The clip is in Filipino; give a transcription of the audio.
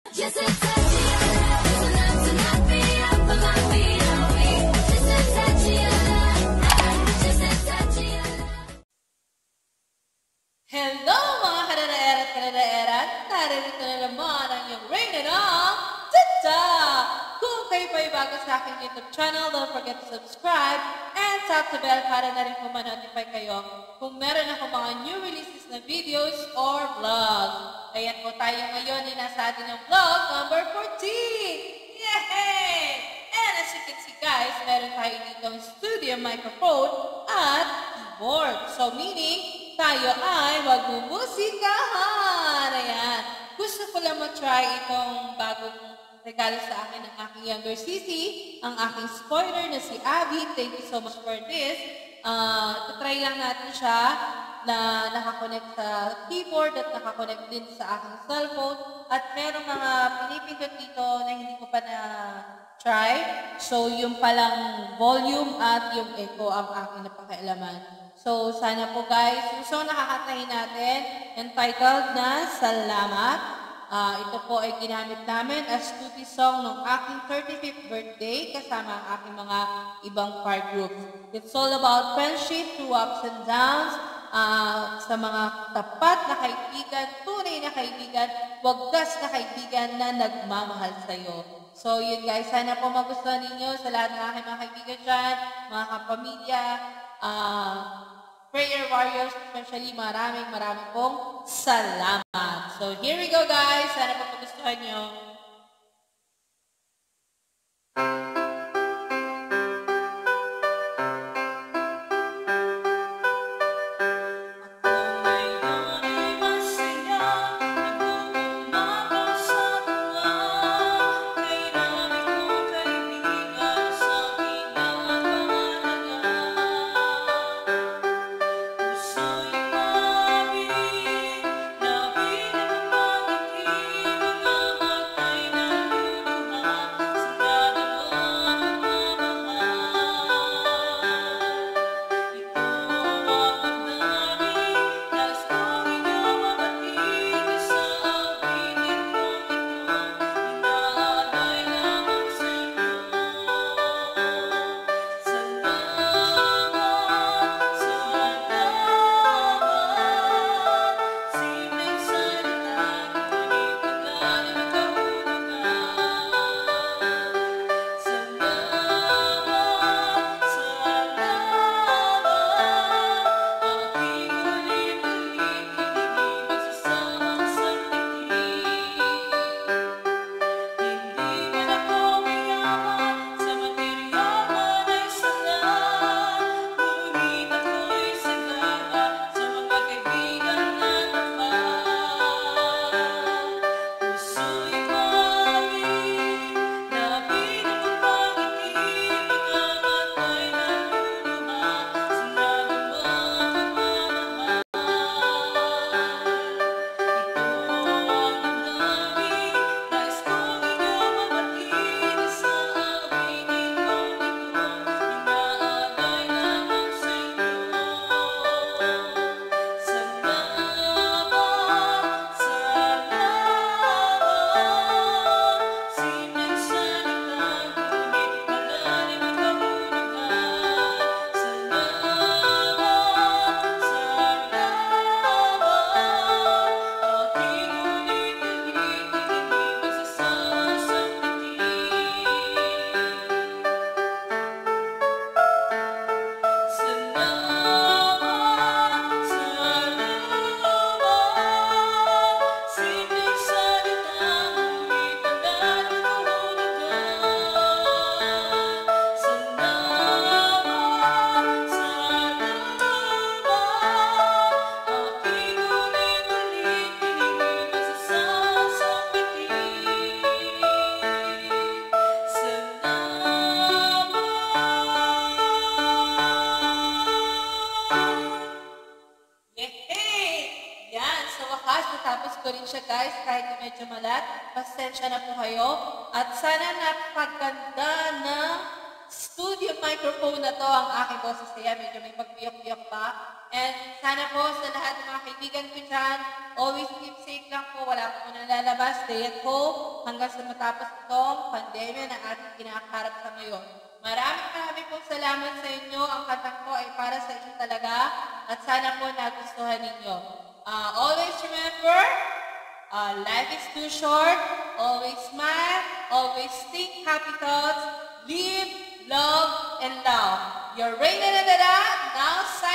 Hello mga kadadaer at kadadaeran! Narito na naman ang iyong reyna ng Tita! Kung kayo pa bago sa aking YouTube channel, don't forget to subscribe and tap the bell para na rin po ma-notify kayo kung meron ako mga new releases na videos or vlogs. Ayan po tayo ngayon ay nasa atin ng vlog number 14! Yay! And as you can see guys, meron tayo dito ang studio microphone at keyboard. So meaning, tayo ay magmumusikahan. Ayan. Gusto ko lang matry itong bagong regalo sa akin ng aking younger sisi, ang aking spoiler na si Abby. Thank you so much for this. Try lang natin siya na nakakonect sa keyboard at nakakonect din sa aking cellphone. At merong mga pinipindot dito na hindi ko pa na-try. So, yung palang volume at yung echo ang aking napakialaman. So, sana po guys, yung song nakakatahin natin, entitled na Salamat. Ito po ay ginamit namin as duty song ng aking 35th birthday kasama ang aking mga ibang choir groups. It's all about friendship through ups and downs, sa mga tapat na kaibigan, tunay na kaibigan, wagas na kaibigan na nagmamahal sa'yo. So, yun guys, sana po magustuhan ninyo sa lahat ng aking mga kaibigan dyan, mga kapamilya, prayer warriors, especially maraming pong salamat. So, here we go guys. Sana po magustuhan nyo. Natapos ko rin siya guys, kahit medyo malat. Pasensya na po kayo. At sana napaganda ng studio microphone na to ang aking boses. Kaya medyo may pagpiyok-piyok pa. And sana po sa lahat ng mga kaibigan ko dyan, always keep safe lang po. Wala po nalalabas. Stay at home hanggang sa matapos itong pandemya na ating kinakaharap sa ngayon. Maraming po salamat sa inyo. Ang kantang ko ay para sa inyo talaga at sana po nagustuhan ninyo. Always remember, life is too short. Always smile. Always think happy thoughts. Live, love, and love. Your Reina na now